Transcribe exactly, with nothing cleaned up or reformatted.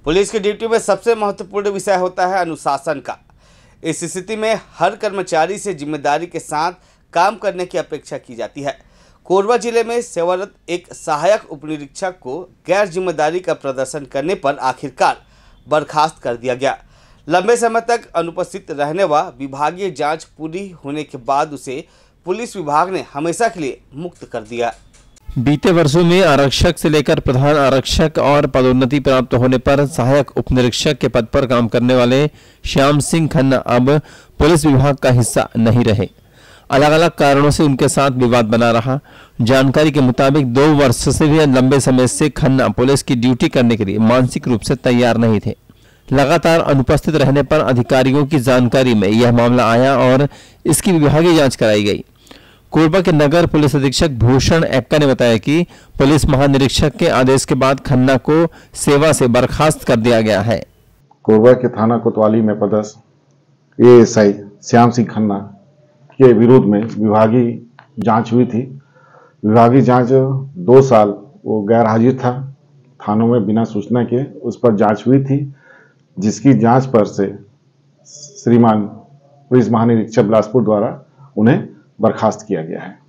Police की duty में सबसे महत्वपूर्ण विषय होता है अनुशासन का। इस स्थिति में हर कर्मचारी से जिम्मेदारी के साथ काम करने की अपेक्षा की जाती है। कोरबा जिले में सेवारत एक सहायक उपनिरीक्षक को गैर जिम्मेदारी का प्रदर्शन करने पर आखिरकार बर्खास्त कर दिया गया। लंबे समय तक अनुपस्थित रहने व विभागीय जांच पूरी होने के बाद उसे पुलिस विभाग ने हमेशा के लिए मुक्त कर दिया। बीते वर्षों में आरक्षक से लेकर प्रधान आरक्षक और पदोन्नति प्राप्त होने पर सहायक उपनिरीक्षक के पद पर काम करने वाले श्याम सिंह खन्ना अब पुलिस विभाग का हिस्सा नहीं रहे। अलग अलग कारणों से उनके साथ विवाद बना रहा। जानकारी के मुताबिक दो वर्ष से भी लंबे समय से खन्ना पुलिस की ड्यूटी करने के लिए मानसिक रूप से तैयार नहीं थे। लगातार अनुपस्थित रहने पर अधिकारियों की जानकारी में यह मामला आया और इसकी विभागीय जांच कराई गई। कोरबा के नगर पुलिस अधीक्षक भूषण एक्का ने बताया कि पुलिस महानिरीक्षक के आदेश के बाद खन्ना को सेवा से बर्खास्त कर दिया गया है। कोरबा के थाना कोतवाली में पदस्थ एएसआई श्याम सिंह खन्ना के विरोध में विभागीय जांच हुई थी। विभागीय जांच दो साल वो गैर हाजिर था थानों में बिना सूचना के, उस पर जांच हुई थी, जिसकी जांच पर से श्रीमान पुलिस महानिरीक्षक बिलासपुर द्वारा उन्हें बर्खास्त किया गया है।